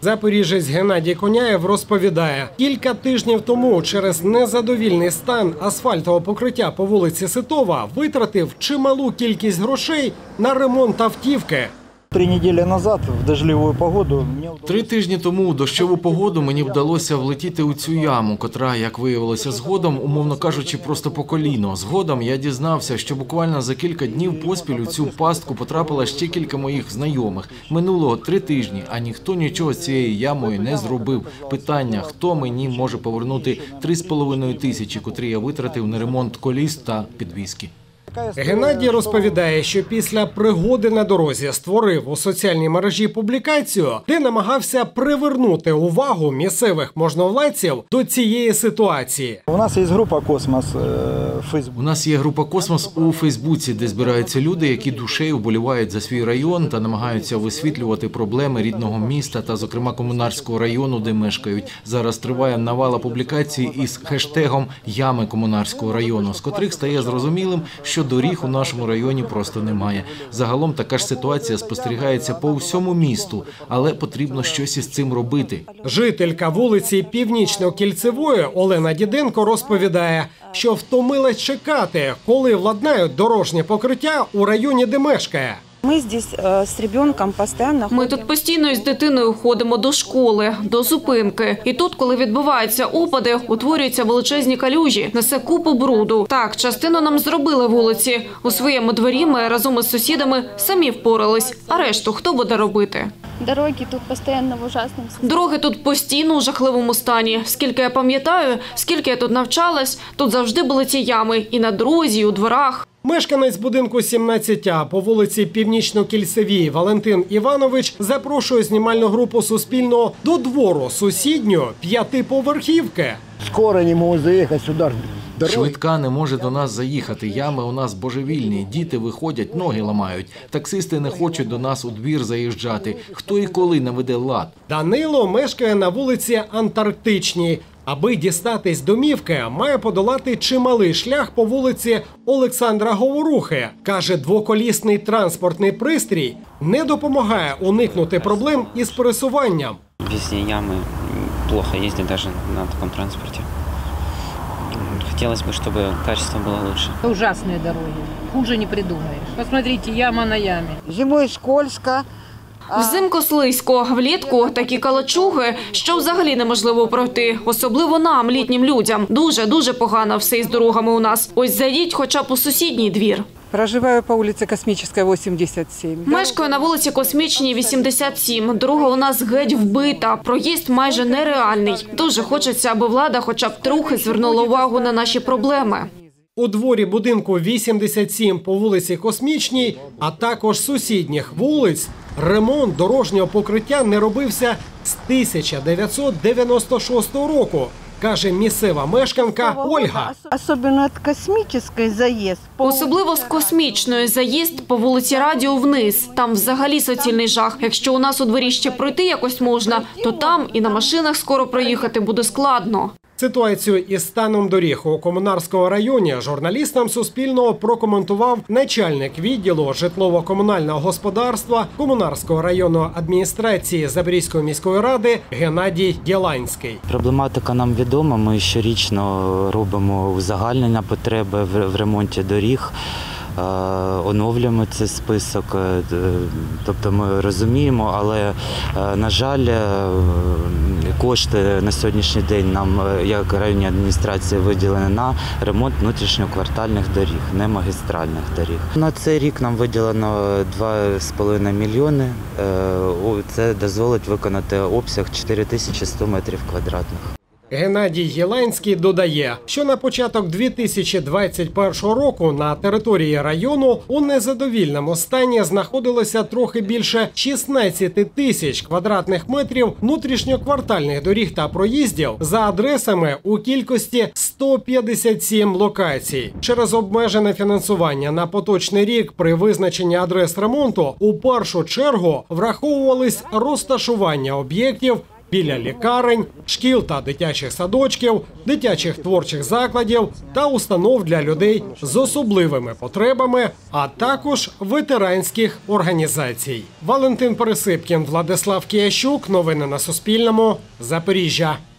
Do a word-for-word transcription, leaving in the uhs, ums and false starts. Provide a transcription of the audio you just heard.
Запоріжець Геннадій Коняєв розповідає, кілька тижнів тому через незадовільний стан асфальтового покриття по вулиці Ситова витратив чималу кількість грошей на ремонт автівки. Три неділі назад в дождливу погоду Три тижні тому у дощову погоду мені вдалося влетіти у цю яму, котра, як виявилося згодом, умовно кажучи, просто по коліно. Згодом я дізнався, що буквально за кілька днів поспіль у цю пастку потрапила ще кілька моїх знайомих. Минуло три тижні, а ніхто нічого з цією ямою не зробив. Питання, хто мені може повернути три з половиною тисячі, котрі я витратив на ремонт коліс та підвіски. Геннадій розповідає, що після пригоди на дорозі створив у соціальній мережі публікацію, де намагався привернути увагу місцевих можновладців до цієї ситуації. У нас є група «Космос» в Фейсбуці. У нас є група «Космос» у Фейсбуці, де збираються люди, які душею вболівають за свій район та намагаються висвітлювати проблеми рідного міста та, зокрема, Комунарського району, де мешкають. Зараз триває навала публікацій із хештегом «Ями Комунарського району», з котрих стає зрозумілим, що доріг у нашому районі просто немає. Загалом така ж ситуація спостерігається по всьому місту, але потрібно щось із цим робити. Жителька вулиці Північно-Кільцевої Олена Діденко розповідає, що втомилась чекати, коли владнають дорожнє покриття у районі, де мешкає. Ми здесь з ребенком постійно. Ми тут постійно із дитиною ходимо до школи, до зупинки. І тут, коли відбуваються опади, утворюються величезні калюжі, несе купу бруду. Так, частину нам зробили вулиці. У своєму дворі ми разом із сусідами самі впорались. А решту хто буде робити? Дороги тут постійно в ужасному стані. Дороги тут постійно у жахливому стані. Скільки я пам'ятаю, скільки я тут навчалась, тут завжди були ці ями. І на дорозі, і у дворах. Мешканець будинку сімнадцять А по вулиці Північно-Кільцевій Валентин Іванович запрошує знімальну групу Суспільного до двору сусідньої п'ятиповерхівки. Скоро не можу заїхати сюди. Швидка не може до нас заїхати, ями у нас божевільні, діти виходять, ноги ламають. Таксисти не хочуть до нас у двір заїжджати. Хто і коли наведе лад? Данило мешкає на вулиці Антарктичній. Аби дістатись домівки, має подолати чималий шлях по вулиці Олександра Говорухи. Каже, двоколісний транспортний пристрій не допомагає уникнути проблем із пересуванням. Везде ямы, плохо ездить даже на таком транспорте. Хотелось бы, чтобы качество было лучше. Ужасные дороги, хуже не придумаешь. Посмотрите, яма на яме. Зимою скользко. Взимку слизько, влітку такі калачуги, що взагалі неможливо пройти. Особливо нам, літнім людям. Дуже-дуже погано все із дорогами у нас. Ось зайдіть хоча б у сусідній двір. Проживаю по вулиці Космічна, вісімдесят сім. Мешкаю на вулиці Космічній, вісімдесят сім. Дорога у нас геть вбита, проїзд майже нереальний. Дуже хочеться, аби влада хоча б трохи звернула увагу на наші проблеми. У дворі будинку вісімдесят сім по вулиці Космічній, а також сусідніх вулиць, ремонт дорожнього покриття не робився з тисяча дев'ятсот дев'яносто шостого року, каже місцева мешканка Ольга. Особливо від Космічної заїзд. Особливо з Космічної заїзд по вулиці Радіо вниз. Там взагалі суцільний жах. Якщо у нас у дворі ще пройти якось можна, то там і на машинах скоро проїхати буде складно. Ситуацію із станом доріг у Комунарському районі журналістам Суспільного прокоментував начальник відділу житлово-комунального господарства Комунарського районної адміністрації Запорізької міської ради Геннадій Єланський. Проблематика нам відома, ми щорічно робимо узагальнення потреби в ремонті доріг. Оновлюємо цей список, тобто ми розуміємо, але, на жаль, кошти на сьогоднішній день нам, як районній адміністрації, виділені на ремонт внутрішньоквартальних доріг, не магістральних доріг. На цей рік нам виділено два з половиною мільйони, це дозволить виконати обсяг чотири тисячі сто метрів квадратних. Геннадій Єланський додає, що на початок дві тисячі двадцять першого року на території району у незадовільному стані знаходилося трохи більше шістнадцяти тисяч квадратних метрів внутрішньоквартальних доріг та проїздів за адресами у кількості сто п'ятдесят сім локацій. Через обмежене фінансування на поточний рік при визначенні адрес ремонту у першу чергу враховувались розташування об'єктів біля лікарень, шкіл та дитячих садочків, дитячих творчих закладів та установ для людей з особливими потребами, а також ветеранських організацій. Валентин Пересипкін, Владислав Киящук. Новини на Суспільному. Запоріжжя.